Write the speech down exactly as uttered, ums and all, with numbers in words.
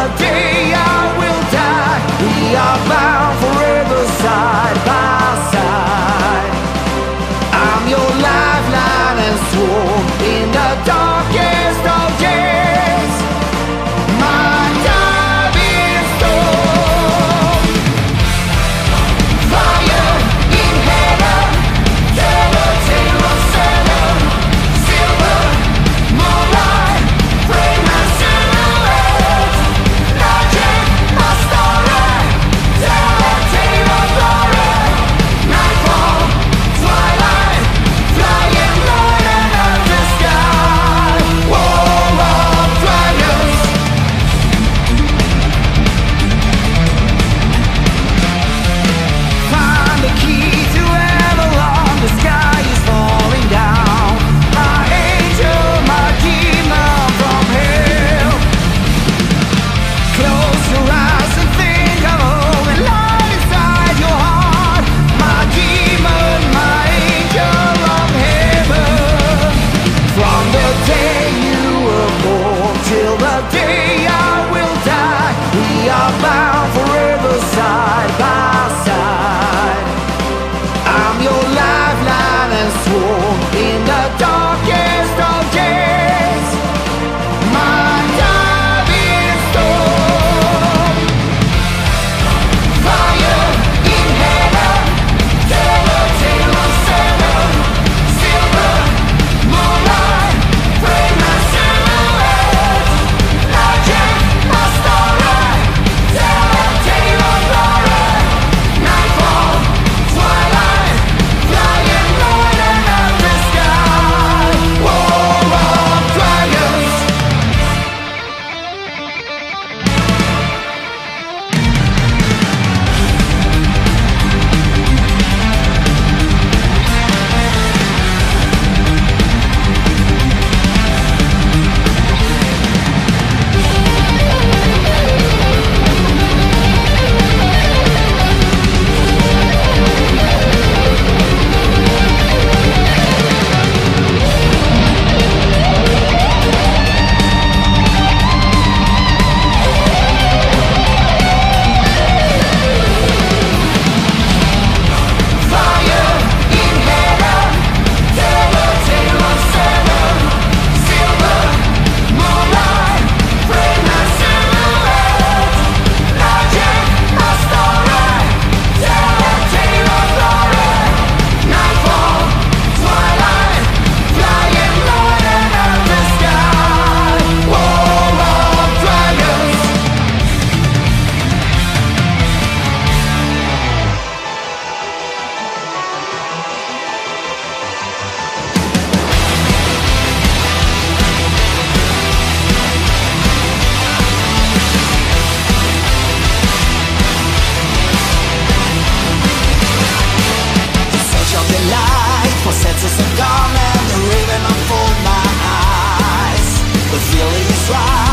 day I will die. We are bound forever side by side. I'm your lifeline and sword in the darkest of days. My diving storm. Fire in heaven, tell a tale of seven. Silver moonlight, frame and silhouette. Logic, my story, tell a tale of glory. Nightfall, twilight, flying light under the sky. War of dragons. Find the key to Avalon. The sky is falling down. My angel, my demon from hell. Close your eyes and think of home and light inside your heart. My demon, my angel of heaven. From the day you were born till the day I will die, we are bound forever side by side. I'm your lifeline and sword in the darkest of days. My diving storm. Fire in heaven, tell a tale of seven. Silver moonlight, frame and silhouette. Logic, my story, tell a tale of glory. Nightfall, twilight, flying light under the sky. War of dragons. Fire in heaven, tell a tale of seven. Silver moonlight, frame and silhouette. Logic, my story, tell a tale of glory. Nightfall, twilight, flying light under the sky. War of dragons. The search of the light for senses of gone and the raven unfold my eyes. The feeling is right.